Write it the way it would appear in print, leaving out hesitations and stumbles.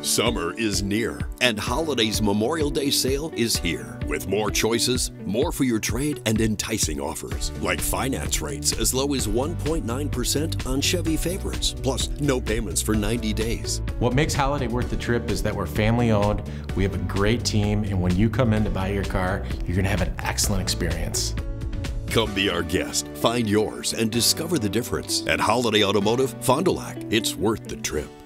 Summer is near, and Holiday's Memorial Day sale is here. With more choices, more for your trade, and enticing offers, like finance rates as low as 1.9% on Chevy favorites, plus no payments for 90 days. What makes Holiday worth the trip is that we're family owned, we have a great team, and when you come in to buy your car, you're gonna have an excellent experience. Come be our guest, find yours, and discover the difference. At Holiday Automotive, Fond du Lac, it's worth the trip.